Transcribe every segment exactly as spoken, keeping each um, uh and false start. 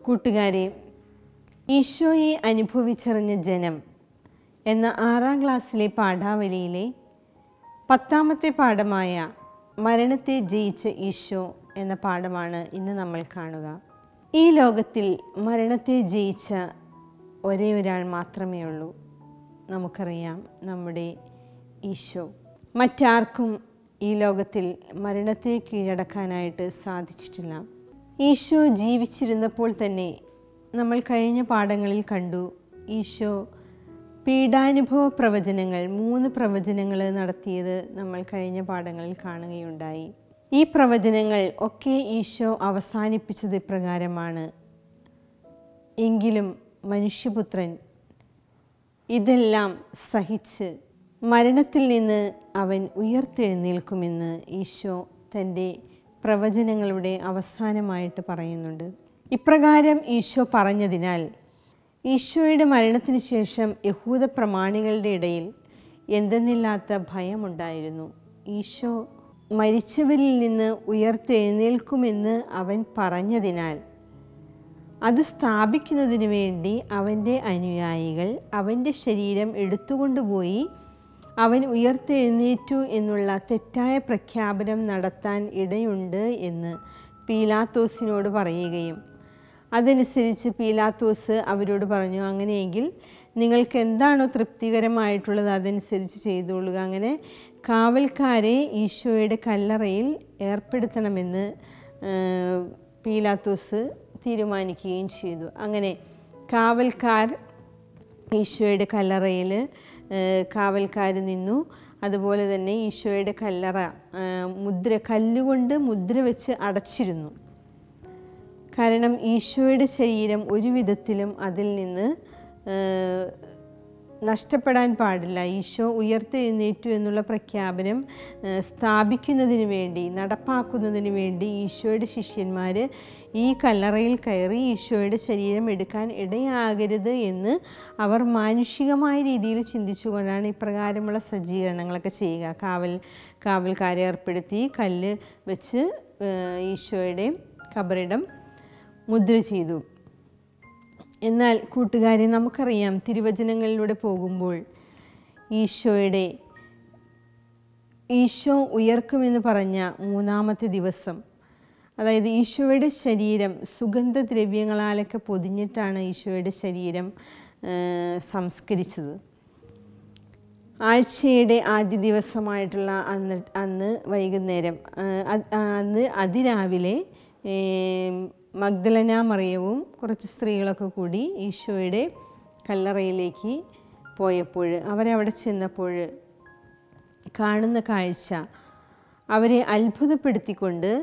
കൂട്ടുകാരെ, ഈശോയെ അനുഭവിച്ചറിഞ്ഞ ജനം എന്ന ആറാം ക്ലാസ്സിലെ പാഠാവലിയിലെ പത്താമത്തെ പാഠമായ മരണത്തെ ജയിച്ച ഈശോ എന്ന പാഠമാണ് ഇന്ന് നമ്മൾ കാണുക. ഈ ലോകത്തിൽ മരണത്തെ ജയിച്ച ഒരേ ഒരാൾ മാത്രമേ ഉള്ളൂ. നമുക്കറിയാം, നമ്മുടെ ഈശോ. മറ്റാർക്കും ഈ ലോകത്തിൽ മരണത്തെ കീഴടക്കാനായിട്ട് സാധിച്ചിട്ടില്ല. ഈശോ ജീവിച്ചിരുന്നപ്പോൾ തന്നെ നമ്മൾ കഴിഞ്ഞ പാഠങ്ങളിൽ കണ്ടു, ഈശോ പീഡാനുഭവ പ്രവചനങ്ങൾ മൂന്ന് പ്രവചനങ്ങൾ നടത്തിയത് നമ്മൾ കഴിഞ്ഞ പാഠങ്ങളിൽ കാണുകയുണ്ടായി. ഈ പ്രവചനങ്ങൾ ഒക്കെ ഈശോ അവസാനിപ്പിച്ചത് ഇപ്രകാരമാണ്: എങ്കിലും മനുഷ്യപുത്രൻ ഇതെല്ലാം സഹിച്ച് മരണത്തിൽ നിന്ന് അവൻ ഉയർത്തെഴുന്നേൽക്കുമെന്ന് ഈശോ തൻ്റെ പ്രവചനങ്ങളുടെ അവസാനമായിട്ട് പറയുന്നുണ്ട്. ഇപ്രകാരം ഈശോ പറഞ്ഞതിനാൽ ഈശോയുടെ മരണത്തിന് ശേഷം യഹൂദ പ്രമാണികളുടെ ഇടയിൽ എന്തെന്നില്ലാത്ത ഭയമുണ്ടായിരുന്നു. ഈശോ മരിച്ചവരിൽ നിന്ന് ഉയർത്തെഴുന്നേൽക്കുമെന്ന് അവൻ പറഞ്ഞതിനാൽ അത് സ്ഥാപിക്കുന്നതിനു വേണ്ടി അവൻ്റെ അനുയായികൾ അവൻ്റെ ശരീരം എടുത്തുകൊണ്ടുപോയി അവൻ ഉയർത്തെഴുന്നേറ്റു എന്നുള്ള തെറ്റായ പ്രഖ്യാപനം നടത്താൻ ഇടയുണ്ട് എന്ന് പീലാത്തോസിനോട് പറയുകയും അതനുസരിച്ച് പീലാത്തോസ് അവരോട് പറഞ്ഞു, അങ്ങനെയെങ്കിൽ നിങ്ങൾക്ക് എന്താണോ തൃപ്തികരമായിട്ടുള്ളത് അതനുസരിച്ച് ചെയ്തുകൊള്ളുക. അങ്ങനെ കാവൽക്കാരെ ഈശോയുടെ കല്ലറയിൽ ഏർപ്പെടുത്തണമെന്ന് പീലാത്തോസ് തീരുമാനിക്കുകയും ചെയ്തു. അങ്ങനെ കാവൽക്കാർ ഈശോയുടെ കല്ലറയിൽ കാവൽക്കാർ നിന്നു. അതുപോലെ തന്നെ ഈശോയുടെ കല്ലറ മുദ്ര കല്ലുകൊണ്ട് മുദ്ര വെച്ച് അടച്ചിരുന്നു. കാരണം ഈശോയുടെ ശരീരം ഒരു വിധത്തിലും അതിൽ നിന്ന് നഷ്ടപ്പെടാൻ പാടില്ല. ഈശോ ഉയർത്തെഴുന്നേറ്റു എന്നുള്ള പ്രഖ്യാപനം സ്ഥാപിക്കുന്നതിന് വേണ്ടി, നടപ്പാക്കുന്നതിന് വേണ്ടി ഈശോയുടെ ശിഷ്യന്മാർ ഈ കല്ലറയിൽ കയറി ഈശോയുടെ ശരീരം എടുക്കാൻ ഇടയാകരുത് എന്ന് അവർ മാനുഷികമായ രീതിയിൽ ചിന്തിച്ചുകൊണ്ടാണ് ഇപ്രകാരമുള്ള സജ്ജീകരണങ്ങളൊക്കെ ചെയ്യുക. കാവൽ കാവൽക്കാരെ ഏർപ്പെടുത്തി കല്ല് വെച്ച് ഈശോയുടെ ഖബറിടം മുദ്ര ചെയ്തു. എന്നാൽ കൂട്ടുകാരെ, നമുക്കറിയാം, തിരുവചനങ്ങളിലൂടെ പോകുമ്പോൾ ഈശോയുടെ ഈശോ ഉയർക്കുമെന്ന് പറഞ്ഞ മൂന്നാമത്തെ ദിവസം, അതായത് ഈശോയുടെ ശരീരം സുഗന്ധദ്രവ്യങ്ങളാലൊക്കെ പൊതിഞ്ഞിട്ടാണ് ഈശോയുടെ ശരീരം സംസ്കരിച്ചത്. ആഴ്ചയുടെ ആദ്യ ദിവസമായിട്ടുള്ള അന്ന് അന്ന് വൈകുന്നേരം അന്ന് അതിരാവിലെ മഗ്ദലന മറിയവും കുറച്ച് സ്ത്രീകളൊക്കെ കൂടി ഈശോയുടെ കല്ലറയിലേക്ക് പോയപ്പോൾ, അവരവിടെ ചെന്നപ്പോൾ കാണുന്ന കാഴ്ച അവരെ അത്ഭുതപ്പെടുത്തിക്കൊണ്ട്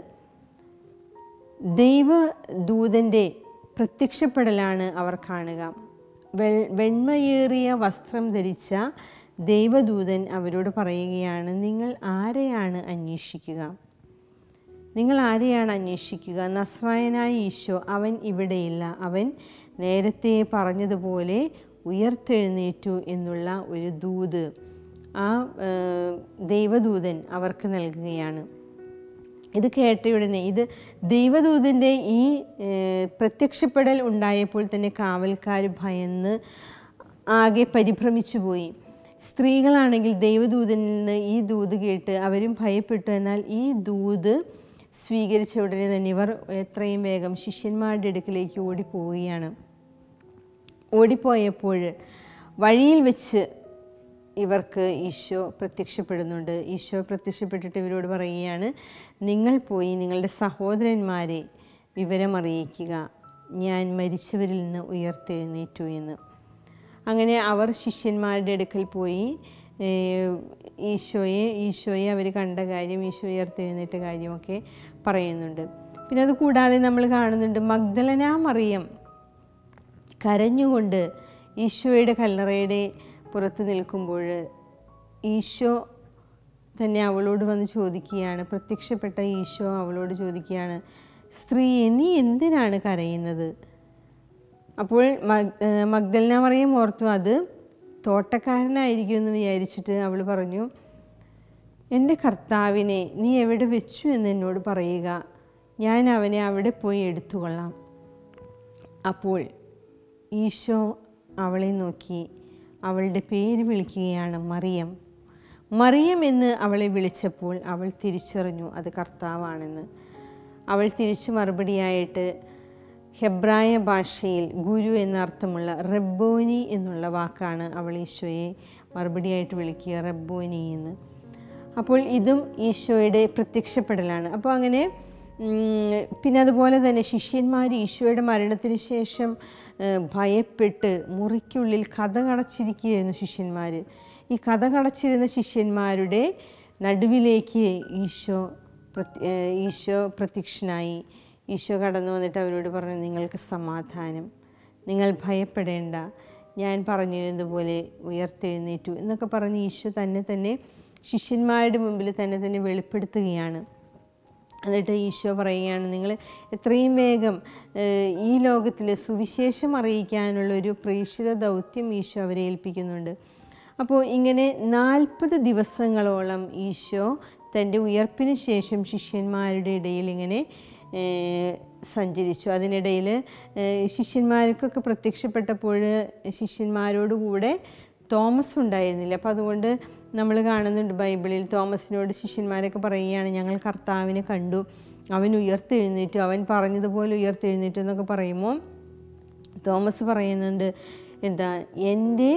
ദൈവദൂതൻ്റെ പ്രത്യക്ഷപ്പെടലാണ് അവർ കാണുക. വെ വെണ്മയേറിയ വസ്ത്രം ധരിച്ച ദൈവദൂതൻ അവരോട് പറയുകയാണ്, നിങ്ങൾ ആരെയാണ് അന്വേഷിക്കുക? നിങ്ങൾ ആരെയാണ് അന്വേഷിക്കുക? നസ്രായനായ ഈശോ, അവൻ ഇവിടെയില്ല. അവൻ നേരത്തെ പറഞ്ഞതുപോലെ ഉയർത്തെഴുന്നേറ്റു എന്നുള്ള ഒരു ദൂത് ആ ദൈവദൂതൻ അവർക്ക് നൽകുകയാണ്. ഇത് കേട്ടയുടനെ, ഇത് ദൈവദൂതൻ്റെ ഈ പ്രത്യക്ഷപ്പെടൽ ഉണ്ടായപ്പോൾ തന്നെ കാവൽക്കാർ ഭയന്ന് ആകെ പരിഭ്രമിച്ചു പോയി. സ്ത്രീകളാണെങ്കിൽ ദൈവദൂതനിൽ നിന്ന് ഈ ദൂത് കേട്ട് അവരും ഭയപ്പെട്ടു. എന്നാൽ ഈ ദൂത് സ്വീകരിച്ച ഉടനെ തന്നെ ഇവർ എത്രയും വേഗം ശിഷ്യന്മാരുടെ അടുക്കിലേക്ക് ഓടിപ്പോവുകയാണ്. ഓടിപ്പോയപ്പോൾ വഴിയിൽ വെച്ച് ഇവർക്ക് ഈശോ പ്രത്യക്ഷപ്പെടുന്നുണ്ട്. ഈശോ പ്രത്യക്ഷപ്പെട്ടിട്ട് ഇവരോട് പറയുകയാണ്, നിങ്ങൾ പോയി നിങ്ങളുടെ സഹോദരന്മാരെ വിവരമറിയിക്കുക, ഞാൻ മരിച്ചവരിൽ നിന്ന് ഉയർത്തെഴുന്നേറ്റു എന്ന്. അങ്ങനെ അവർ ശിഷ്യന്മാരുടെ അടുക്കൽ പോയി ഈശോയെ ഈശോയെ അവർ കണ്ട കാര്യം, ഈശോ ഉയർത്തെഴുന്നേറ്റ കാര്യമൊക്കെ പറയുന്നുണ്ട്. പിന്നെ അത് കൂടാതെ നമ്മൾ കാണുന്നുണ്ട്, മഗ്ദലന മറിയം കരഞ്ഞുകൊണ്ട് ഈശോയുടെ കല്ലറയുടെ പുറത്ത് നിൽക്കുമ്പോൾ ഈശോ തന്നെ അവളോട് വന്ന് ചോദിക്കുകയാണ്, പ്രത്യക്ഷപ്പെട്ട ഈശോ അവളോട് ചോദിക്കുകയാണ്, സ്ത്രീയെ, നീ എന്തിനാണ് കരയുന്നത്? അപ്പോൾ മഗ്ദലന മറിയം ഓർത്തു അത് തോട്ടക്കാരനായിരിക്കും എന്ന് വിചാരിച്ചിട്ട് അവൾ പറഞ്ഞു, എൻ്റെ കർത്താവിനെ നീ എവിടെ വെച്ചു എന്ന് എന്നോട് പറയുക, ഞാൻ അവനെ അവിടെ പോയി എടുത്തുകൊള്ളാം. അപ്പോൾ ഈശോ അവളെ നോക്കി അവളുടെ പേര് വിളിക്കുകയാണ് മറിയം. മറിയം എന്ന് അവളെ വിളിച്ചപ്പോൾ അവൾ തിരിച്ചറിഞ്ഞു അത് കർത്താവാണെന്ന്. അവൾ തിരിച്ചു മറുപടിയായിട്ട് ഹെബ്രായ ഭാഷയിൽ ഗുരു എന്നർത്ഥമുള്ള റബ്ബോനി എന്നുള്ള വാക്കാണ് അവൾ ഈശോയെ മറുപടിയായിട്ട് വിളിക്കുക, റബ്ബോനി എന്ന്. അപ്പോൾ ഇതും ഈശോയുടെ പ്രത്യക്ഷപ്പെടലാണ്. അപ്പോൾ അങ്ങനെ പിന്നെ അതുപോലെ തന്നെ ശിഷ്യന്മാർ ഈശോയുടെ മരണത്തിന് ശേഷം ഭയപ്പെട്ട് മുറിക്കുള്ളിൽ കഥ കടച്ചിരിക്കുകയായിരുന്നു ശിഷ്യന്മാർ. ഈ കഥ കടച്ചിരുന്ന ശിഷ്യന്മാരുടെ നടുവിലേക്ക് ഈശോ ഈശോ പ്രത്യക്ഷനായി. ഈശോ കടന്നു വന്നിട്ട് അവരോട് പറഞ്ഞു, നിങ്ങൾക്ക് സമാധാനം, നിങ്ങൾ ഭയപ്പെടേണ്ട, ഞാൻ പറഞ്ഞിരുന്നതുപോലെ ഉയർത്തെഴുന്നേറ്റു എന്നൊക്കെ പറഞ്ഞ് ഈശോ തന്നെ തന്നെ ശിഷ്യന്മാരുടെ മുമ്പിൽ തന്നെ തന്നെ വെളിപ്പെടുത്തുകയാണ്. എന്നിട്ട് ഈശോ പറയുകയാണ്, നിങ്ങൾ എത്രയും വേഗം ഈ ലോകത്തിൽ സുവിശേഷം അറിയിക്കാനുള്ളൊരു പ്രേക്ഷിത ദൗത്യം ഈശോ അവരെ ഏൽപ്പിക്കുന്നുണ്ട്. അപ്പോൾ ഇങ്ങനെ നാൽപ്പത് ദിവസങ്ങളോളം ഈശോ തൻ്റെ ഉയർപ്പിന് ശേഷം ശിഷ്യന്മാരുടെ ഇടയിൽ ഇങ്ങനെ സഞ്ചരിച്ചു. അതിനിടയിൽ ശിഷ്യന്മാർക്കൊക്കെ പ്രത്യക്ഷപ്പെട്ടപ്പോൾ ശിഷ്യന്മാരോടുകൂടെ തോമസ് ഉണ്ടായിരുന്നില്ല. അപ്പോൾ അതുകൊണ്ട് നമ്മൾ കാണുന്നുണ്ട് ബൈബിളിൽ തോമസിനോട് ശിഷ്യന്മാരൊക്കെ പറയുകയാണ്, ഞങ്ങൾ കർത്താവിനെ കണ്ടു, അവൻ ഉയർത്തെഴുന്നേറ്റു, അവൻ പറഞ്ഞതുപോലെ ഉയർത്തെഴുന്നേറ്റു എന്നൊക്കെ പറയുമ്പോൾ തോമസ് പറയുന്നുണ്ട്, എന്താ എൻ്റെ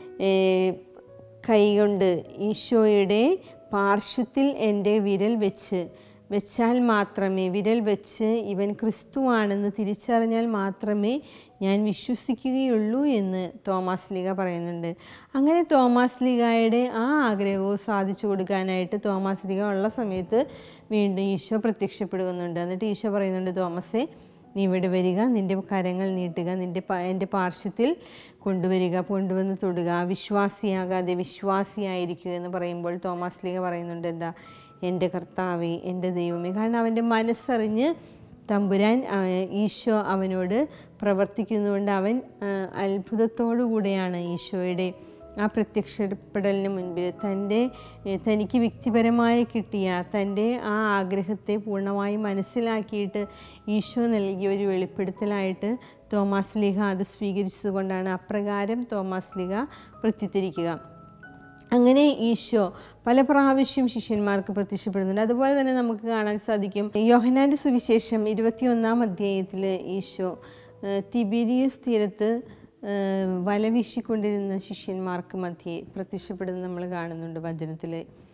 കൈകൊണ്ട് ഈശോയുടെ പാർശ്വത്തിൽ എൻ്റെ വിരൽ വെച്ച് വെച്ചാൽ മാത്രമേ വിരൽ വെച്ച് ഇവൻ ക്രിസ്തുവാണെന്ന് തിരിച്ചറിഞ്ഞാൽ മാത്രമേ ഞാൻ വിശ്വസിക്കുകയുള്ളൂ എന്ന് തോമാസ് ലീഗ പറയുന്നുണ്ട്. അങ്ങനെ തോമാസ് ലീഗയുടെ ആ ആഗ്രഹവും സാധിച്ചു കൊടുക്കാനായിട്ട് തോമാസ് ലീഗ ഉള്ള സമയത്ത് വീണ്ടും ഈശോ പ്രത്യക്ഷപ്പെടുന്നുണ്ട്. എന്നിട്ട് ഈശോ പറയുന്നുണ്ട്, തോമസേ നീ ഇവിടെ വരിക, നിൻ്റെ കരങ്ങൾ നീട്ടുക, നിൻ്റെ എൻ്റെ പാർശ്വത്തിൽ കൊണ്ടുവരിക, കൊണ്ടുവന്ന് തൊടുക, വിശ്വാസിയാകാതെ വിശ്വാസിയായിരിക്കുക എന്ന് പറയുമ്പോൾ തോമാസ് ലീഗ പറയുന്നുണ്ട്, എന്താ എൻ്റെ കർത്താവേ, എൻ്റെ ദൈവമേ. കാരണം അവൻ്റെ മനസ്സറിഞ്ഞ് തമ്പുരാൻ ഈശോ അവനോട് പ്രവർത്തിക്കുന്നതുകൊണ്ട് അവൻ അത്ഭുതത്തോടു കൂടെയാണ് ഈശോയുടെ ആ പ്രത്യക്ഷപ്പെടലിന് മുൻപിൽ തൻ്റെ തനിക്ക് വ്യക്തിപരമായി കിട്ടിയ തൻ്റെ ആ ആഗ്രഹത്തെ പൂർണ്ണമായി മനസ്സിലാക്കിയിട്ട് ഈശോ നൽകിയ ഒരു വെളിപ്പെടുത്തലായിട്ട് തോമാസ് ലീഗ അത് സ്വീകരിച്ചതുകൊണ്ടാണ് അപ്രകാരം തോമാസ് ലീഗ പ്രത്യുത്തരിക്കുക. അങ്ങനെ ഈശോ പല പ്രാവശ്യം ശിഷ്യന്മാർക്ക് പ്രത്യക്ഷപ്പെടുന്നുണ്ട്. അതുപോലെ തന്നെ നമുക്ക് കാണാൻ സാധിക്കും യോഹന്നാൻ്റെ സുവിശേഷം ഇരുപത്തിയൊന്നാം അധ്യായത്തിൽ ഈശോ തിബിരിയസ് തീരത്ത് വല വീശിക്കൊണ്ടിരുന്ന ശിഷ്യന്മാർക്ക് മധ്യേ പ്രത്യക്ഷപ്പെടുന്ന നമ്മൾ കാണുന്നുണ്ട് വചനത്തിൽ.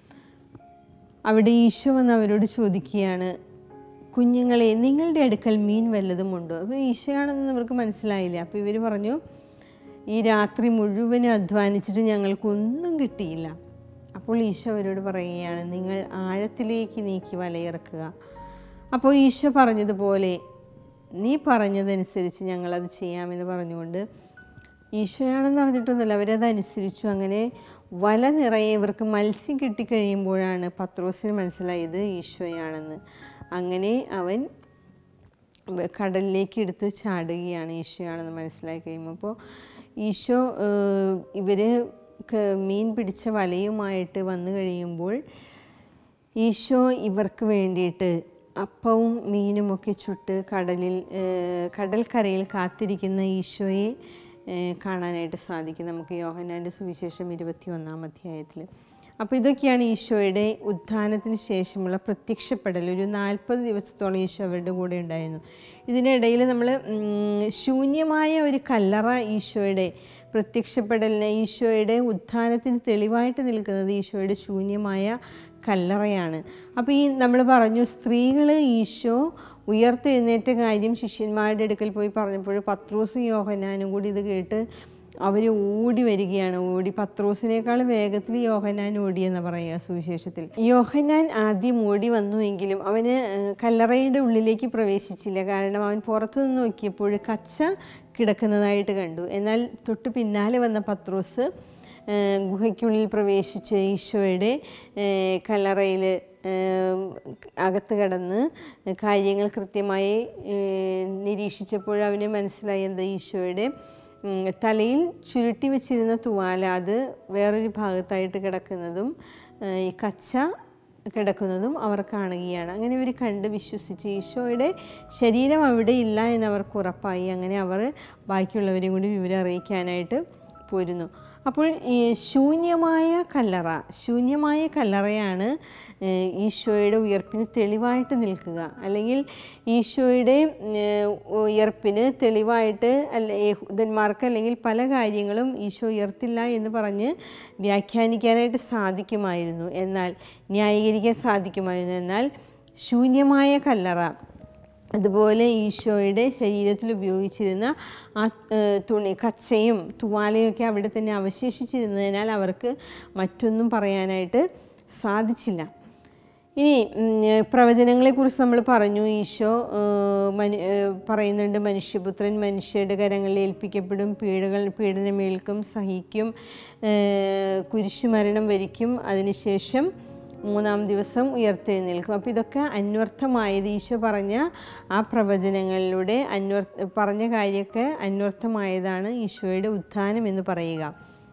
അവിടെ ഈശോ വന്ന് അവരോട് ചോദിക്കുകയാണ്, കുഞ്ഞുങ്ങളെ നിങ്ങളുടെ അടുക്കൽ മീൻ വല്ലതും ഉണ്ടോ? അപ്പോൾ ഈശോയാണെന്ന് അവർക്ക് മനസ്സിലായില്ല. അപ്പോൾ ഇവർ പറഞ്ഞു, ഈ രാത്രി മുഴുവനും അധ്വാനിച്ചിട്ട് ഞങ്ങൾക്കൊന്നും കിട്ടിയില്ല. അപ്പോൾ ഈശോ അവരോട് പറയുകയാണ്, നിങ്ങൾ ആഴത്തിലേക്ക് നീക്കി വലയിറക്കുക. അപ്പോൾ ഈശോ പറഞ്ഞതുപോലെ നീ പറഞ്ഞതനുസരിച്ച് ഞങ്ങളത് ചെയ്യാമെന്ന് പറഞ്ഞുകൊണ്ട് ഈശോയാണെന്ന് അറിഞ്ഞിട്ടൊന്നുമില്ല, അവരതനുസരിച്ചു. അങ്ങനെ വല നിറയെ ഇവർക്ക് മത്സ്യം കിട്ടിക്കഴിയുമ്പോഴാണ് പത്രോസിന് മനസ്സിലായത് ഈശോയാണെന്ന്. അങ്ങനെ അവൻ കടലിലേക്ക് എടുത്ത് ചാടുകയാണ് ഈശോയാണെന്ന് മനസ്സിലാക്കി കഴിയുമ്പോൾ. അപ്പോൾ ഈശോ ഇവർ മീൻ പിടിച്ച വലയുമായിട്ട് വന്നു കഴിയുമ്പോൾ ഈശോ ഇവർക്ക് വേണ്ടിയിട്ട് അപ്പവും മീനുമൊക്കെ ചുട്ട് കടലിൽ കടൽക്കരയിൽ കാത്തിരിക്കുന്ന ഈശോയെ കാണാനായിട്ട് സാധിക്കും നമുക്ക് യോഹന്നാൻ്റെ സുവിശേഷം ഇരുപത്തി ഒന്നാം അധ്യായത്തിൽ. അപ്പോൾ ഇതൊക്കെയാണ് ഈശോയുടെ ഉത്ഥാനത്തിന് ശേഷമുള്ള പ്രത്യക്ഷപ്പെടൽ. ഒരു നാൽപ്പത് ദിവസത്തോളം ഈശോ അവരുടെ കൂടെ ഉണ്ടായിരുന്നു. ഇതിനിടയിൽ നമ്മൾ ശൂന്യമായ ഒരു കല്ലറ ഈശോയുടെ പ്രത്യക്ഷപ്പെടലിന് ഈശോയുടെ ഉത്ഥാനത്തിന് തെളിവായിട്ട് നിൽക്കുന്നത് ഈശോയുടെ ശൂന്യമായ കല്ലറയാണ്. അപ്പോൾ ഈ നമ്മൾ പറഞ്ഞു സ്ത്രീകൾ ഈശോ ഉയർത്തെഴുന്നേറ്റ കാര്യം ശിഷ്യന്മാരുടെ അടുക്കൽ പോയി പറഞ്ഞപ്പോൾ പത്രോസും യോഹന്നാനും കൂടി ഇത് കേട്ട് അവർ ഓടി വരികയാണ്. ഓടി പത്രോസിനേക്കാൾ വേഗത്തിൽ യോഹന്നാൻ ഓടിയെന്ന് പറയുക സുവിശേഷത്തിൽ. യോഹന്നാൻ ആദ്യം ഓടി വന്നുവെങ്കിലും അവന് കല്ലറയുടെ ഉള്ളിലേക്ക് പ്രവേശിച്ചില്ല. കാരണം അവൻ പുറത്തു നിന്ന് നോക്കിയപ്പോൾ കച്ച കിടക്കുന്നതായിട്ട് കണ്ടു. എന്നാൽ തൊട്ട് പിന്നാലെ വന്ന പത്രോസ് ഗുഹയ്ക്കുള്ളിൽ പ്രവേശിച്ച് ഈശോയുടെ കല്ലറയിൽ അകത്ത് കടന്ന് കാര്യങ്ങൾ കൃത്യമായി നിരീക്ഷിച്ചപ്പോൾ അവന് മനസ്സിലായി എന്താ ഈശോയുടെ തലയിൽ ചുരുട്ടി വെച്ചിരുന്ന തുവാല അത് വേറൊരു ഭാഗത്തായിട്ട് കിടക്കുന്നതും ഈ കച്ച കിടക്കുന്നതും അവർ കാണുകയാണ്. അങ്ങനെ ഇവർ കണ്ട് വിശ്വസിച്ച് ഈശോയുടെ ശരീരം അവിടെ ഇല്ല എന്നവർക്ക് ഉറപ്പായി. അങ്ങനെ അവർ ബാക്കിയുള്ളവരെയും കൂടി വിവരം അറിയിക്കാനായിട്ട് പോരുന്നു. അപ്പോൾ ഈ ശൂന്യമായ കല്ലറ ശൂന്യമായ കല്ലറയാണ് ഈശോയുടെ ഉയർപ്പിന് തെളിവായിട്ട് നിൽക്കുക. അല്ലെങ്കിൽ ഈശോയുടെ ഉയർപ്പിന് തെളിവായിട്ട് അല്ല യഹൂദന്മാർക്ക് അല്ലെങ്കിൽ പല കാര്യങ്ങളും ഈശോ ഉയർത്തില്ല എന്ന് പറഞ്ഞ് വ്യാഖ്യാനിക്കാനായിട്ട് സാധിക്കുമായിരുന്നു, എന്നാൽ ന്യായീകരിക്കാൻ സാധിക്കുമായിരുന്നു. എന്നാൽ ശൂന്യമായ കല്ലറ, അതുപോലെ ഈശോയുടെ ശരീരത്തിൽ ഉപയോഗിച്ചിരുന്ന ആ തുണി കച്ചയും തുവാലയും ഒക്കെ അവിടെ തന്നെ അവശേഷിച്ചിരുന്നതിനാൽ അവർക്ക് മറ്റൊന്നും പറയാനായിട്ട് സാധിച്ചില്ല. ഇനി പ്രവചനങ്ങളെക്കുറിച്ച് നമ്മൾ പറഞ്ഞു. ഈശോ മനു പറയുന്നുണ്ട്, മനുഷ്യപുത്രൻ മനുഷ്യരുടെ കരങ്ങളിൽ ഏൽപ്പിക്കപ്പെടും, പീഡകൾ പീഡനമേൽക്കും, സഹിക്കും, കുരിശുമരണം വരിക്കും, അതിനുശേഷം മൂന്നാം ദിവസം ഉയർത്തെഴുന്നേൽക്കും. അപ്പോൾ ഇതൊക്കെ അന്വർത്ഥമായത് ഈശോ പറഞ്ഞ ആ പ്രവചനങ്ങളിലൂടെ അന്വർ പറഞ്ഞ കാര്യമൊക്കെ അന്വർത്ഥമായതാണ് ഈശോയുടെ ഉത്ഥാനം എന്ന് പറയുക.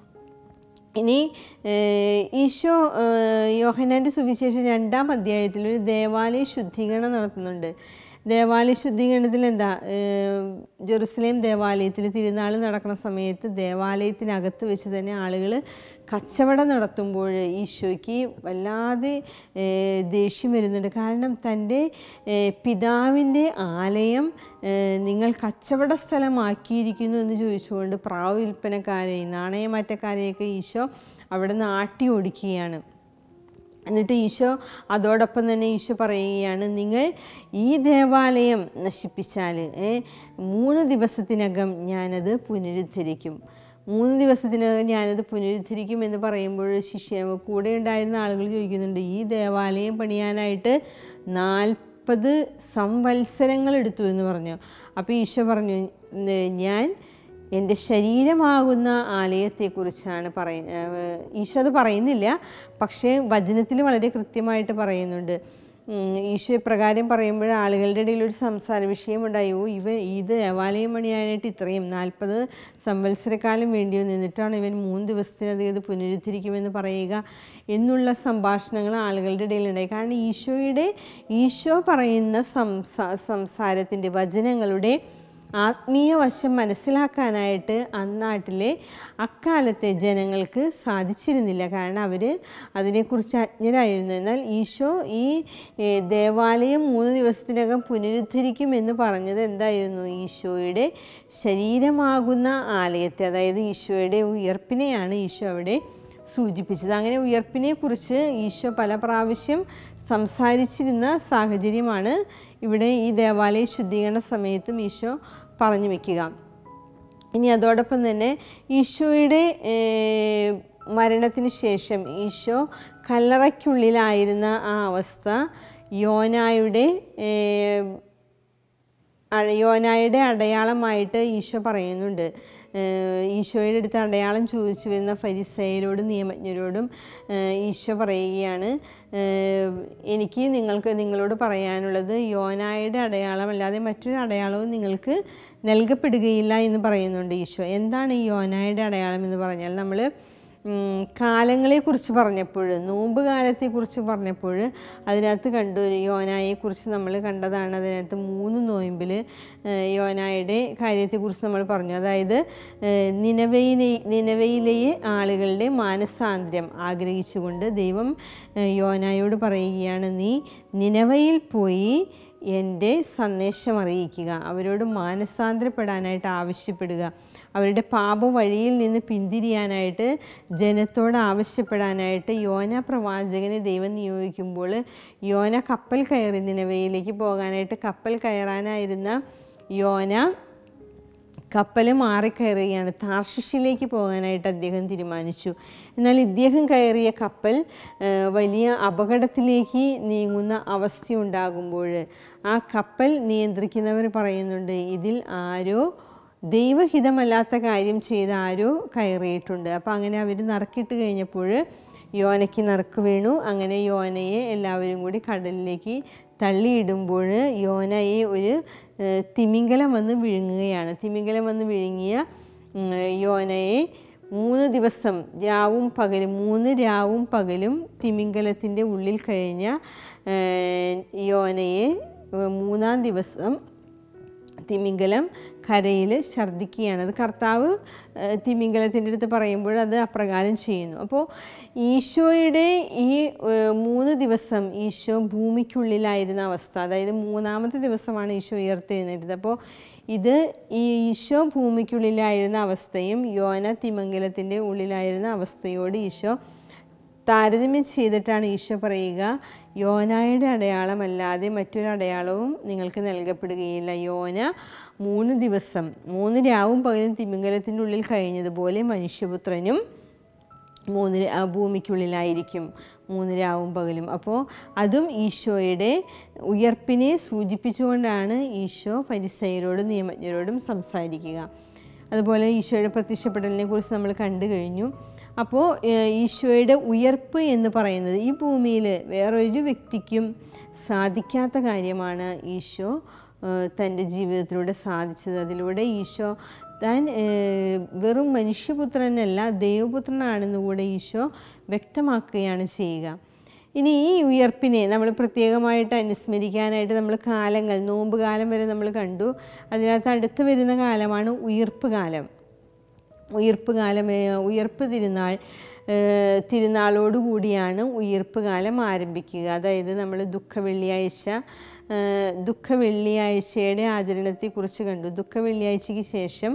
ഇനി ഈശോ യോഹന്നാൻ്റെ സുവിശേഷം രണ്ടാം അധ്യായത്തിൽ ഒരു ദേവാലയ ശുദ്ധീകരണം നടത്തുന്നുണ്ട്. ദേവാലയ ശുദ്ധീകരണത്തിൽ എന്താ, ജെറുസലേം ദേവാലയത്തിൽ തിരുനാൾ നടക്കുന്ന സമയത്ത് ദേവാലയത്തിനകത്ത് വെച്ച് തന്നെ ആളുകൾ കച്ചവടം നടത്തുമ്പോൾ ഈശോയ്ക്ക് വല്ലാതെ ദേഷ്യം വരുന്നുണ്ട്. കാരണം തൻ്റെ പിതാവിൻ്റെ ആലയം നിങ്ങൾ കച്ചവട സ്ഥലമാക്കിയിരിക്കുന്നു എന്ന് ചോദിച്ചുകൊണ്ട് പ്രാവ് വിൽപ്പനക്കാരെയും നാണയമാറ്റക്കാരെയൊക്കെ ഈശോ അവിടെ നിന്ന് ആട്ടി ഓടിക്കുകയാണ്. എന്നിട്ട് ഈശോ അതോടൊപ്പം തന്നെ ഈശോ പറയുകയാണ്, നിങ്ങൾ ഈ ദേവാലയം നശിപ്പിച്ചാൽ മൂന്ന് ദിവസത്തിനകം ഞാനത് പുനരുദ്ധരിക്കും. മൂന്ന് ദിവസത്തിനകം ഞാനത് പുനരുദ്ധരിക്കും എന്ന് പറയുമ്പോൾ ശിഷ്യ കൂടെ ഉണ്ടായിരുന്ന ആളുകൾ ചോദിക്കുന്നുണ്ട്, ഈ ദേവാലയം പണിയാനായിട്ട് നാൽപ്പത് സംവത്സരങ്ങൾ എടുത്തു എന്ന് പറഞ്ഞു. അപ്പോൾ ഈശോ പറഞ്ഞു, ഞാൻ എൻ്റെ ശരീരമാകുന്ന ആലയത്തെക്കുറിച്ചാണ് പറയുന്നത്. ഈശോ അത് പറയുന്നില്ല, പക്ഷേ വചനത്തിൽ വളരെ കൃത്യമായിട്ട് പറയുന്നുണ്ട്. ഈശോ ഇപ്രകാരം പറയുമ്പോൾ ആളുകളുടെ ഇടയിൽ ഒരു സംസാര വിഷയമുണ്ടായി, ഓ ഇവ ഇത് ദേവാലയം പണിയാനായിട്ട് ഇത്രയും നാൽപ്പത് സംവത്സരക്കാലം വേണ്ടി നിന്നിട്ടാണ് ഇവൻ മൂന്ന് ദിവസത്തിനധികം ഇത് പുനരുദ്ധരിക്കുമെന്ന് പറയുക എന്നുള്ള സംഭാഷണങ്ങൾ ആളുകളുടെ ഇടയിലുണ്ടായി. കാരണം ഈശോയുടെ ഈശോ പറയുന്ന സംസാ സംസാരത്തിൻ്റെ വചനങ്ങളുടെ ആത്മീയ വശം മനസ്സിലാക്കാനായിട്ട് അന്നാട്ടിലെ അക്കാലത്തെ ജനങ്ങൾക്ക് സാധിച്ചിരുന്നില്ല. കാരണം അവർ അതിനെക്കുറിച്ച് അജ്ഞരായിരുന്നു. എന്നാൽ ഈശോ ഈ ദേവാലയം മൂന്ന് ദിവസത്തിനകം പുനരുദ്ധരിക്കും എന്ന് പറഞ്ഞത് എന്തായിരുന്നു? ഈശോയുടെ ശരീരമാകുന്ന ആലയത്തെ, അതായത് ഈശോയുടെ ഉയർപ്പിനെയാണ് ഈശോ അവിടെ സൂചിപ്പിച്ചത്. അങ്ങനെ ഉയർപ്പിനെ കുറിച്ച് ഈശോ പല പ്രാവശ്യം സംസാരിച്ചിരുന്ന സാഹചര്യമാണ് ഇവിടെ ഈ ദേവാലയ ശുദ്ധീകരണ സമയത്തും ഈശോ പറഞ്ഞു വയ്ക്കുക. ഇനി അതോടൊപ്പം തന്നെ ഈശോയുടെ മരണത്തിന് ശേഷം ഈശോ കല്ലറയ്ക്കുള്ളിലായിരുന്ന ആ അവസ്ഥ യോനായുടെ യോനായുടെ അടയാളമായിട്ട് ഈശോ പറയുന്നുണ്ട്. ഈശോയുടെ അടുത്ത് അടയാളം ചോദിച്ചു വരുന്ന ഫരിസയരോടും നിയമജ്ഞരോടും ഈശോ പറയുകയാണ്, എനിക്ക് നിങ്ങൾക്ക് നിങ്ങളോട് പറയാനുള്ളത് യോനായുടെ അടയാളം അല്ലാതെ മറ്റൊരു അടയാളവും നിങ്ങൾക്ക് നൽകപ്പെടുകയില്ല എന്ന് പറയുന്നുണ്ട് ഈശോ. എന്താണ് ഈ യോനായുടെ അടയാളം എന്ന് പറഞ്ഞാൽ, നമ്മൾ കാലങ്ങളെക്കുറിച്ച് പറഞ്ഞപ്പോൾ, നോമ്പ് കാലത്തെക്കുറിച്ച് പറഞ്ഞപ്പോൾ അതിനകത്ത് കണ്ടു യോനായെക്കുറിച്ച് നമ്മൾ കണ്ടതാണ്. അതിനകത്ത് മൂന്ന് നോയമ്പിൽ യോനായുടെ കാര്യത്തെക്കുറിച്ച് നമ്മൾ പറഞ്ഞു. അതായത് നിനവയിലെ നിനവയിലെ ആളുകളുടെ മാനസാന്തരം ആഗ്രഹിച്ചുകൊണ്ട് ദൈവം യോനായോട് പറയുകയാണ്, നീ നിനവയിൽ പോയി എൻ്റെ സന്ദേശം അറിയിക്കുക, അവരോട് മാനസാന്തരപ്പെടാനായിട്ട് ആവശ്യപ്പെടുക, അവരുടെ പാപ വഴിയിൽ നിന്ന് പിന്തിരിയാനായിട്ട് ജനത്തോട് ആവശ്യപ്പെടാനായിട്ട് യോന പ്രവാചകനെ ദൈവം നിയോഗിക്കുമ്പോൾ യോന കപ്പൽ കയറി നിനവയിലേക്ക് പോകാനായിട്ട് കപ്പൽ കയറാനായിരുന്ന യോന കപ്പൽ മാറിക്കയറുകയാണ്. താർഷിഷിലേക്ക് പോകാനായിട്ട് അദ്ദേഹം തീരുമാനിച്ചു. എന്നാൽ ഇദ്ദേഹം കയറിയ കപ്പൽ വലിയ അപകടത്തിലേക്ക് നീങ്ങുന്ന അവസ്ഥയുണ്ടാകുമ്പോൾ ആ കപ്പൽ നിയന്ത്രിക്കുന്നവർ പറയുന്നുണ്ട്, ഇതിൽ ആരോ ദൈവഹിതമല്ലാത്ത കാര്യം ചെയ്ത് ആരോ കയറിയിട്ടുണ്ട്. അപ്പോൾ അങ്ങനെ അവർ നറുക്കിട്ട് കഴിഞ്ഞപ്പോൾ യോനയ്ക്ക് നറുക്ക് വീണു. അങ്ങനെ യോനയെ എല്ലാവരും കൂടി കടലിലേക്ക് തള്ളിയിടുമ്പോൾ യോനയെ ഒരു തിമിംഗലം വന്ന് വിഴുങ്ങുകയാണ്. തിമിംഗലം വന്ന് വിഴുങ്ങിയ യോനയെ മൂന്ന് ദിവസം രാവും പകലും മൂന്ന് രാവും പകലും തിമിംഗലത്തിൻ്റെ ഉള്ളിൽ കഴിഞ്ഞ യോനയെ മൂന്നാം ദിവസം തിമിംഗലം കരയിൽ ഛർദ്ദിക്കുകയാണ്. അത് കർത്താവ് തിമിംഗലത്തിൻ്റെ അടുത്ത് പറയുമ്പോൾ അത് അപ്രകാരം ചെയ്യുന്നു. അപ്പോൾ ഈശോയുടെ ഈ മൂന്ന് ദിവസം ഈശോ ഭൂമിക്കുള്ളിലായിരുന്ന അവസ്ഥ, അതായത് മൂന്നാമത്തെ ദിവസമാണ് ഈശോ ഉയർത്തെഴുന്നേറ്റത്. അപ്പോൾ ഇത് ഈ ഈശോ ഭൂമിക്കുള്ളിലായിരുന്ന അവസ്ഥയും യോന തിമിംഗലത്തിൻ്റെ ഉള്ളിലായിരുന്ന അവസ്ഥയോട് ഈശോ താരതമ്യം ചെയ്തിട്ടാണ് ഈശോ പറയുക, യോനായുടെ അടയാളമല്ലാതെ മറ്റൊരു അടയാളവും നിങ്ങൾക്ക് നൽകപ്പെടുകയില്ല. യോന മൂന്ന് ദിവസം മൂന്ന് രാവും പകലും തിമിംഗലത്തിൻ്റെ ഉള്ളിൽ കഴിഞ്ഞതുപോലെ മനുഷ്യപുത്രനും മൂന്ന് ഭൂമിക്കുള്ളിലായിരിക്കും മൂന്ന് രാവും പകലും. അപ്പോൾ അതും ഈശോയുടെ ഉയർപ്പിനെ സൂചിപ്പിച്ചുകൊണ്ടാണ് ഈശോ ഫരിസയരോടും നിയമജ്ഞരോടും സംസാരിക്കുക. അതുപോലെ ഈശോയുടെ പ്രത്യക്ഷപ്പെടലിനെ കുറിച്ച് നമ്മൾ കണ്ടു കഴിഞ്ഞു. അപ്പോൾ ഈശോയുടെ ഉയർപ്പ് എന്ന് പറയുന്നത് ഈ ഭൂമിയിൽ വേറൊരു വ്യക്തിക്കും സാധിക്കാത്ത കാര്യമാണ് ഈശോ തൻ്റെ ജീവിതത്തിലൂടെ സാധിച്ചത്. അതിലൂടെ ഈശോ താൻ വെറും മനുഷ്യപുത്രനല്ല ദൈവപുത്രനാണെന്ന് കൂടെ ഈശോ വ്യക്തമാക്കുകയാണ് ചെയ്യുക. ഇനി ഈ ഉയർപ്പിനെ നമ്മൾ പ്രത്യേകമായിട്ട് അനുസ്മരിക്കാനായിട്ട് നമ്മൾ കാലങ്ങൾ, നോമ്പ് കാലം വരെ നമ്മൾ കണ്ടു. അതിനകത്ത് അടുത്ത് വരുന്ന കാലമാണ് ഉയിർപ്പ് കാലം. ഉയിർപ്പ് കാലം ഉയർപ്പ് തിരുനാൾ തിരുനാളോടുകൂടിയാണ് ഉയിർപ്പ് കാലം ആരംഭിക്കുക. അതായത് നമ്മൾ ദുഃഖ വെള്ളിയാഴ്ച ദുഃഖ വെള്ളിയാഴ്ചയുടെ ആചരണത്തെക്കുറിച്ച് കണ്ടു. ദുഃഖ വെള്ളിയാഴ്ചയ്ക്ക് ശേഷം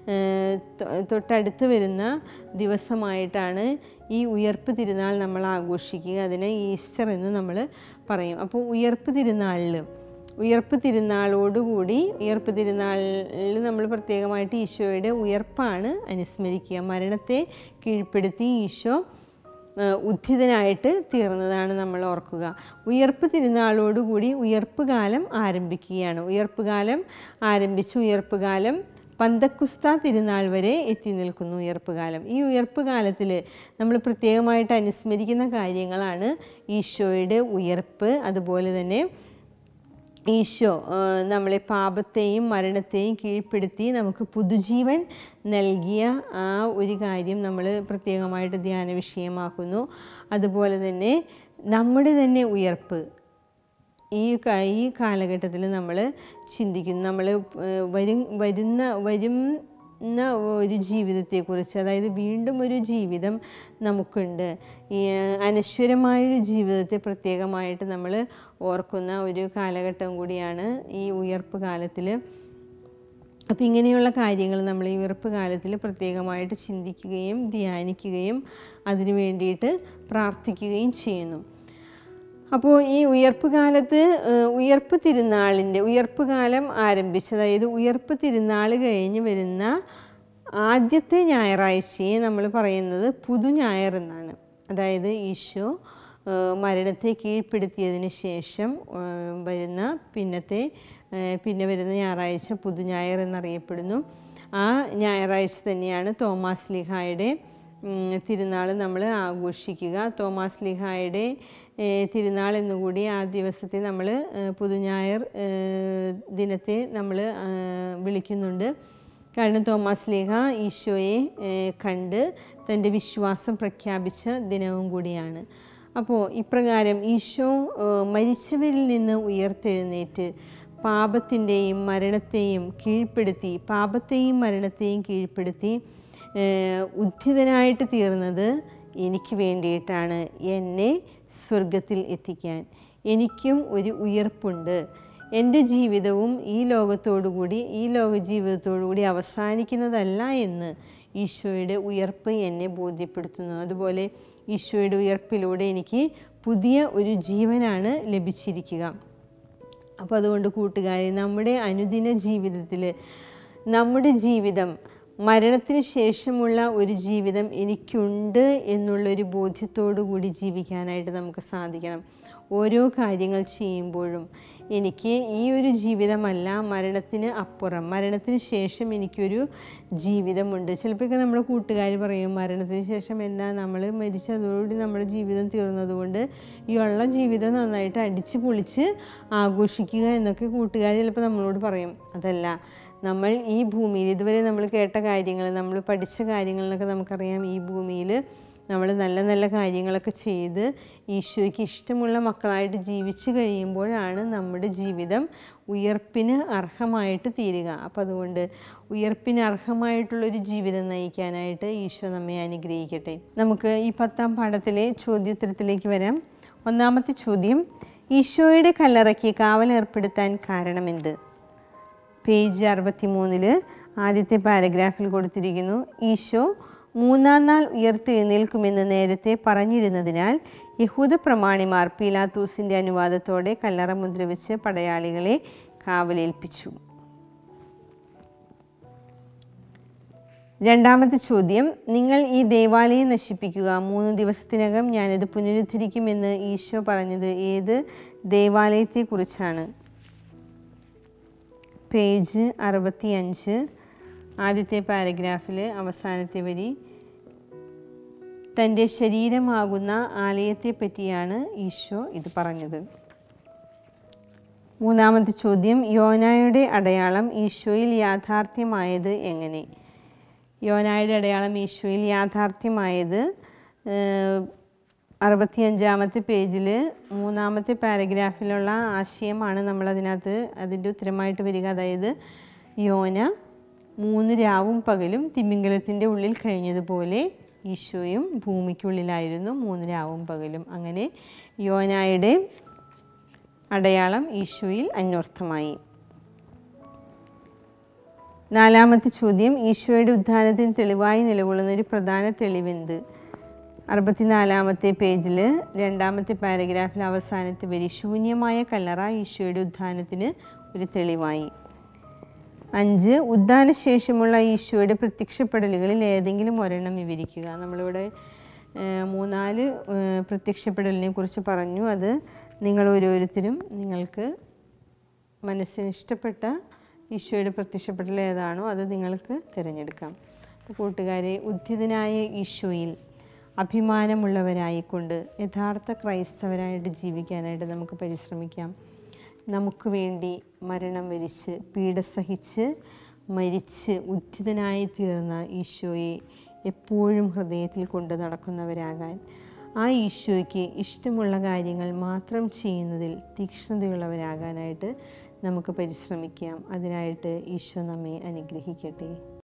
തൊട്ടടുത്ത് വരുന്ന ദിവസമായിട്ടാണ് ഈ ഉയർപ്പ് തിരുനാൾ നമ്മൾ ആഘോഷിക്കുക. അതിനെ ഈസ്റ്റർ എന്ന് നമ്മൾ പറയും. അപ്പോൾ ഉയർപ്പ് തിരുനാളിൽ ഉയർപ്പ് തിരുനാളോടുകൂടി ഉയർപ്പ് തിരുനാളിൽ നമ്മൾ പ്രത്യേകമായിട്ട് ഈശോയുടെ ഉയർപ്പാണ് അനുസ്മരിക്കുക. മരണത്തെ കീഴ്പ്പെടുത്തി ഈശോ ഉദ്ധിതനായിട്ട് തീർന്നതാണ് നമ്മൾ ഓർക്കുക. ഉയർപ്പ് തിരുനാളോടുകൂടി ഉയർപ്പ് കാലം ആരംഭിക്കുകയാണ്. ഉയർപ്പ് കാലം ആരംഭിച്ച് ഉയർപ്പ് കാലം പന്തക്കുസ്ത തിരുനാൾ വരെ എത്തി നിൽക്കുന്നു ഉയർപ്പ് കാലം. ഈ ഉയർപ്പ് കാലത്തിൽ നമ്മൾ പ്രത്യേകമായിട്ട് അനുസ്മരിക്കുന്ന കാര്യങ്ങളാണ് ഈശോയുടെ ഉയർപ്പ്. അതുപോലെ തന്നെ ഈശോ നമ്മളെ പാപത്തെയും മരണത്തെയും കീഴ്പ്പെടുത്തി നമുക്ക് പുതുജീവൻ നൽകിയ ആ ഒരു കാര്യം നമ്മൾ പ്രത്യേകമായിട്ട് ധ്യാന വിഷയമാക്കുന്നു. അതുപോലെ തന്നെ നമ്മുടെ തന്നെ ഉയർപ്പ് ഈ ഈ കാലഘട്ടത്തിൽ നമ്മൾ ചിന്തിക്കുന്നു. നമ്മൾ വരും വരുന്ന വരും ഒരു ജീവിതത്തെക്കുറിച്ച്, അതായത് വീണ്ടും ഒരു ജീവിതം നമുക്കുണ്ട്. ഈ അനശ്വരമായൊരു ജീവിതത്തെ പ്രത്യേകമായിട്ട് നമ്മൾ ഓർക്കുന്ന ഒരു കാലഘട്ടം കൂടിയാണ് ഈ ഉയർപ്പ് കാലത്തിൽ. അപ്പം ഇങ്ങനെയുള്ള കാര്യങ്ങൾ നമ്മൾ ഈ ഉയർപ്പ് കാലത്തിൽ പ്രത്യേകമായിട്ട് ചിന്തിക്കുകയും ധ്യാനിക്കുകയും അതിനു വേണ്ടിയിട്ട് പ്രാർത്ഥിക്കുകയും ചെയ്യുന്നു. അപ്പോൾ ഈ ഉയർപ്പ് കാലത്ത് ഉയർപ്പ് തിരുനാളിൻ്റെ ഉയർപ്പ് കാലം ആരംഭിച്ച്, അതായത് ഉയർപ്പ് തിരുനാൾ കഴിഞ്ഞ് വരുന്ന ആദ്യത്തെ ഞായറാഴ്ചയെ നമ്മൾ പറയുന്നത് പുതു ഞായർ എന്നാണ്. അതായത് ഈശോ മരണത്തെ കീഴ്പ്പെടുത്തിയതിന് ശേഷം വരുന്ന പിന്നത്തെ പിന്നെ വരുന്ന ഞായറാഴ്ച പുതു ഞായർ എന്നറിയപ്പെടുന്നു. ആ ഞായറാഴ്ച തന്നെയാണ് തോമാസ് ലീഹായുടെ തിരുനാൾ നമ്മൾ ആഘോഷിക്കുക. തോമാസ് ലീഹായുടെ തിരുനാൾ എന്നുകൂടി ആ ദിവസത്തെ നമ്മൾ പുതുഞായർ ദിനത്തെ നമ്മൾ വിളിക്കുന്നുണ്ട്. കാരണം തോമാസ് ലീഹ ഈശോയെ കണ്ട് തൻ്റെ വിശ്വാസം പ്രഖ്യാപിച്ച ദിനവും കൂടിയാണ്. അപ്പോൾ ഇപ്രകാരം ഈശോ മരിച്ചവരിൽ നിന്ന് ഉയർത്തെഴുന്നേറ്റ് പാപത്തിൻ്റെയും മരണത്തെയും കീഴ്പ്പെടുത്തി പാപത്തെയും മരണത്തെയും കീഴ്പ്പെടുത്തി ഉദ്ധിതനായിട്ട് തീർന്നത് എനിക്ക് വേണ്ടിയിട്ടാണ്, എന്നെ സ്വർഗത്തിൽ എത്തിക്കാൻ. എനിക്കും ഒരു ഉയർപ്പുണ്ട്. എൻ്റെ ജീവിതവും ഈ ലോകത്തോടുകൂടി ഈ ലോക ജീവിതത്തോടുകൂടി അവസാനിക്കുന്നതല്ല എന്ന് ഈശോയുടെ ഉയർപ്പ് എന്നെ ബോധ്യപ്പെടുത്തുന്നു. അതുപോലെ ഈശോയുടെ ഉയർപ്പിലൂടെ എനിക്ക് പുതിയ ഒരു ജീവനാണ് ലഭിച്ചിരിക്കുക. അപ്പോൾ അതുകൊണ്ട് കൂട്ടുകാരെ, നമ്മുടെ അനുദിന ജീവിതത്തിൽ നമ്മുടെ ജീവിതം മരണത്തിന് ശേഷമുള്ള ഒരു ജീവിതം എനിക്കുണ്ട് എന്നുള്ളൊരു ബോധ്യത്തോടു കൂടി ജീവിക്കാനായിട്ട് നമുക്ക് സാധിക്കണം. ഓരോ കാര്യങ്ങൾ ചെയ്യുമ്പോഴും എനിക്ക് ഈ ഒരു ജീവിതമല്ല, മരണത്തിന് അപ്പുറം, മരണത്തിന് ശേഷം എനിക്കൊരു ജീവിതമുണ്ട്. ചിലപ്പോഴൊക്കെ നമ്മുടെ കൂട്ടുകാർ പറയും മരണത്തിന് ശേഷം എന്താ, നമ്മൾ മരിച്ചതോടുകൂടി നമ്മുടെ ജീവിതം തീർന്നതുകൊണ്ട് ഈ ഉള്ള ജീവിതം നന്നായിട്ട് അടിച്ച് പൊളിച്ച് ആഘോഷിക്കുക എന്നൊക്കെ കൂട്ടുകാർ ചിലപ്പോൾ നമ്മളോട് പറയും. അതല്ല, നമ്മൾ ഈ ഭൂമിയിൽ ഇതുവരെ നമ്മൾ കേട്ട കാര്യങ്ങൾ, നമ്മൾ പഠിച്ച കാര്യങ്ങളെന്നൊക്കെ നമുക്കറിയാം, ഈ ഭൂമിയിൽ നമ്മൾ നല്ല നല്ല കാര്യങ്ങളൊക്കെ ചെയ്ത് ഈശോയ്ക്ക് ഇഷ്ടമുള്ള മക്കളായിട്ട് ജീവിച്ചു കഴിയുമ്പോഴാണ് നമ്മുടെ ജീവിതം ഉയർപ്പിന് അർഹമായിട്ട് തീരുക. അപ്പോൾ അതുകൊണ്ട് ഉയർപ്പിന് അർഹമായിട്ടുള്ളൊരു ജീവിതം നയിക്കാനായിട്ട് ഈശോ നമ്മെ അനുഗ്രഹിക്കട്ടെ. നമുക്ക് ഈ പത്താം പാഠത്തിലെ ചോദ്യോത്തരത്തിലേക്ക് വരാം. ഒന്നാമത്തെ ചോദ്യം, ഈശോയുടെ കല്ലറയ്ക്ക് കാവലേർപ്പെടുത്താൻ കാരണമെന്ത്? പേജ് അറുപത്തി മൂന്നില് ആദ്യത്തെ പാരഗ്രാഫിൽ കൊടുത്തിരിക്കുന്നു, ഈശോ മൂന്നാം നാൾ ഉയർത്തെഴുന്നേൽക്കുമെന്ന് നേരത്തെ പറഞ്ഞിരുന്നതിനാൽ യഹൂദ പ്രമാണിമാർ പീലാത്തോസിൻ്റെ അനുവാദത്തോടെ കല്ലറ മുദ്രവെച്ച് പടയാളികളെ കാവലേൽപ്പിച്ചു. രണ്ടാമത്തെ ചോദ്യം, നിങ്ങൾ ഈ ദേവാലയം നശിപ്പിക്കുക, മൂന്ന് ദിവസത്തിനകം ഞാനിത് പുനരുദ്ധരിക്കുമെന്ന് ഈശോ പറഞ്ഞത് ഏത് ദേവാലയത്തെക്കുറിച്ചാണ്? പേജ് അറുപത്തി അഞ്ച് ആദ്യത്തെ പാരഗ്രാഫിൽ അവസാനത്തെ വരി, തൻ്റെ ശരീരമാകുന്ന ആലയത്തെ പറ്റിയാണ് ഈശോ ഇത് പറഞ്ഞത്. മൂന്നാമത്തെ ചോദ്യം, യോനായുടെ അടയാളം ഈശോയിൽ യാഥാർത്ഥ്യമായത് എങ്ങനെ? യോനായുടെ അടയാളം ഈശോയിൽ യാഥാർത്ഥ്യമായത് അറുപത്തിയഞ്ചാമത്തെ പേജിൽ മൂന്നാമത്തെ പാരഗ്രാഫിലുള്ള ആശയമാണ് നമ്മളതിനകത്ത് അതിൻ്റെ ഉത്തരമായിട്ട് വരിക. അതായത് യോന മൂന്ന് രാവും പകലും തിമിംഗലത്തിൻ്റെ ഉള്ളിൽ കഴിഞ്ഞതുപോലെ ഈശോയും ഭൂമിക്കുള്ളിലായിരുന്നു മൂന്ന് രാവും പകലും. അങ്ങനെ യോനായുടെ അടയാളം ഈശോയിൽ അന്വർത്ഥമായി. നാലാമത്തെ ചോദ്യം, ഈശോയുടെ ഉത്ഥാനത്തിന് തെളിവായി നിലകൊള്ളുന്ന ഒരു പ്രധാന തെളിവെന്ത്? അറുപത്തിനാലാമത്തെ പേജിൽ രണ്ടാമത്തെ പാരഗ്രാഫിൽ അവസാനത്തെ വരി, ശൂന്യമായ കല്ലറ ഈശോയുടെ ഉത്ഥാനത്തിന് ഒരു തെളിവായി. അഞ്ച്, ഉത്ഥാനശേഷമുള്ള ഈശോയുടെ പ്രത്യക്ഷപ്പെടലുകളിൽ ഏതെങ്കിലും ഒരെണ്ണം വിവരിക്കുക. നമ്മളിവിടെ മൂന്നാല് പ്രത്യക്ഷപ്പെടലിനെ കുറിച്ച് പറഞ്ഞു. അത് നിങ്ങൾ ഓരോരുത്തരും നിങ്ങൾക്ക് മനസ്സിന് ഇഷ്ടപ്പെട്ട ഈശോയുടെ പ്രത്യക്ഷപ്പെടൽ ഏതാണോ അത് നിങ്ങൾക്ക് തിരഞ്ഞെടുക്കാം. കൂട്ടുകാരെ, ഉദ്ധിതനായ ഈശോയിൽ അഭിമാനമുള്ളവരായിക്കൊണ്ട് യഥാർത്ഥ ക്രൈസ്തവരായിട്ട് ജീവിക്കാനായിട്ട് നമുക്ക് പരിശ്രമിക്കാം. നമുക്ക് വേണ്ടി മരണം വരിച്ച് പീഡ സഹിച്ച് മരിച്ച് ഉദ്ധിതനായി തീർന്ന ഈശോയെ എപ്പോഴും ഹൃദയത്തിൽ കൊണ്ട് നടക്കുന്നവരാകാൻ, ആ ഈശോയ്ക്ക് ഇഷ്ടമുള്ള കാര്യങ്ങൾ മാത്രം ചെയ്യുന്നതിൽ തീക്ഷ്ണതയുള്ളവരാകാനായിട്ട് നമുക്ക് പരിശ്രമിക്കാം. അതിനായിട്ട് ഈശോ നമ്മെ അനുഗ്രഹിക്കട്ടെ.